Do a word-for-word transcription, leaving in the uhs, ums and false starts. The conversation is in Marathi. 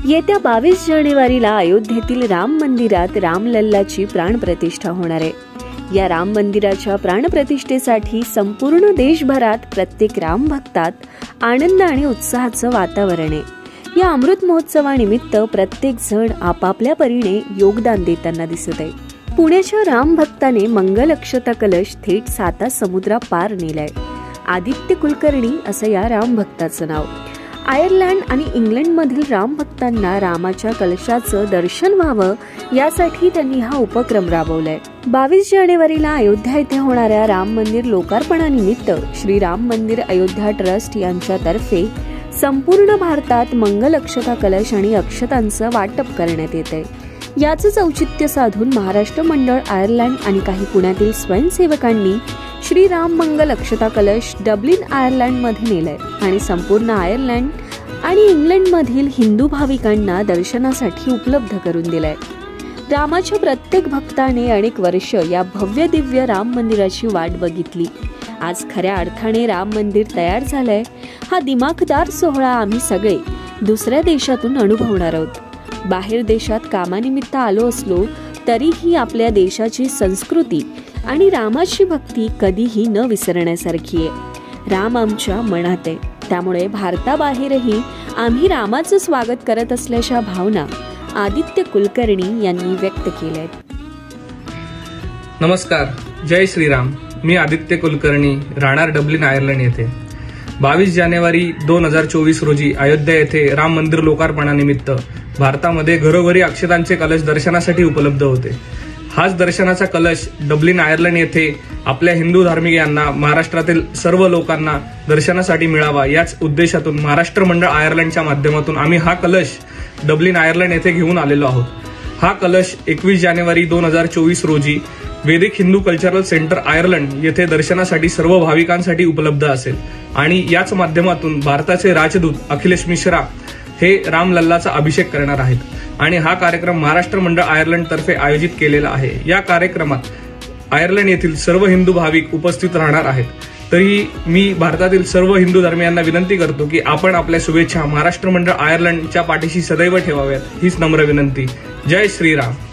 येत्या बावीस जानेवारीला अयोध्येतील राम मंदिरात रामलल्लाची प्राणप्रतिष्ठा होणार आहे। या राम मंदिराच्या प्राणप्रतिष्ठेसाठी संपूर्ण देशभरात प्रत्येक राम भक्तात आनंद आणि उत्साहाचं वातावरण आहे। या अमृत महोत्सवानिमित्त प्रत्येक जण आपापल्या परीने योगदान देताना दिसत आहे। पुण्याच्या राम भक्ताने मंगल अक्षता कलश थेट साता समुद्रा पार नेलाय। आदित्य कुलकर्णी असं या राम भक्ताचं नाव। आयर्लंड आणि इंग्लंड मधील राम भक्तांना रामाच्या कलशाचं दर्शन व्हावं यासाठी त्यांनी हा उपक्रम राबवलाय। बावीस जानेवारीला अयोध्या येथे होणाऱ्या राम मंदिर लोकार्पणानिमित्त श्री राम मंदिर अयोध्या ट्रस्ट यांच्यातर्फे संपूर्ण भारतात मंगल अक्षता कलश आणि अक्षतांचं वाटप करण्यात येतंय। याचंच औचित्य साधून महाराष्ट्र मंडळ आयर्लंड आणि काही पुण्यातील स्वयंसेवकांनी श्री राम मंगल अक्षता कलश डब्लिन आयर्लंड मध्ये नेलाय आणि संपूर्ण आयर्लंड आणि इंग्लंड मधील हिंदू भाविकांना दर्शनासाठी उपलब्ध करून दिलाय। रामाच्या प्रत्येक भक्ताने अनेक वर्ष या भव्य दिव्य राम मंदिराची वाट बघितली। आज खऱ्या अर्थाने राम मंदिर तयार झालंय। हा दिमाखदार सोहळा आम्ही सगळे दुसऱ्या देशातून अनुभवणार आहोत। बाहेर देशात कामानिमित्त आलो असलो तरीही आपल्या देशाची संस्कृती आणि रामाची भक्ती कधीही न विसरण्यासारखी आहे। राम आमच्या मनात आहे, त्यामुळे भारताबाहेरही आम्ही रामाचं स्वागत करत असल्याच्या भावना आदित्य कुलकर्णी यांनी व्यक्त केल्या आहेत। नमस्कार, जय श्रीराम। मी आदित्य कुलकर्णी, राहणार डब्लिन आयर्लंड येथे। बावीस जानेवारी दोन हजार चोवीस रोजी अयोध्या येथे राम मंदिर लोकार्पणानिमित्त भारतामध्ये घरोघरी अक्षतांचे कलश दर्शनासाठी उपलब्ध होते। हाच दर्शनाचा कलश डब्लिन आयर्लंड येथे आपल्या हिंदू धार्मिक यांना, महाराष्ट्रातील सर्व लोकांना दर्शनासाठी मिळावा याच उद्देशातून महाराष्ट्र मंडळ आयर्लंडच्या माध्यमातून आम्ही हा कलश डब्लिन आयर्लंड येथे घेऊन आलेलो आहोत। हा कलश एकवीस जानेवारी दोन हजार चोवीस रोजी वैदिक हिंदू कल्चरल सेंटर आयर्लंड येथे दर्शनासाठी सर्व भाविकांसाठी उपलब्ध असेल आणि याच माध्यमातून भारताचे राजदूत अखिलेश मिश्रा हे रामलल्लाचा अभिषेक करणार आहेत आणि हा कार्यक्रम महाराष्ट्र मंडळ आयर्लंड तर्फे आयोजित केलेला आहे। या कार्यक्रमात आयर्लंड येथील सर्व हिंदू भाविक उपस्थित राहणार आहेत। तरी मी भारतातील सर्व हिंदू धर्मियांना विनंती करतो की आपण आपल्या शुभेच्छा महाराष्ट्र मंडळ आयर्लंडच्या पाठीशी सदैव ठेवाव्यात, हीच नम्र विनंती। जय श्रीराम।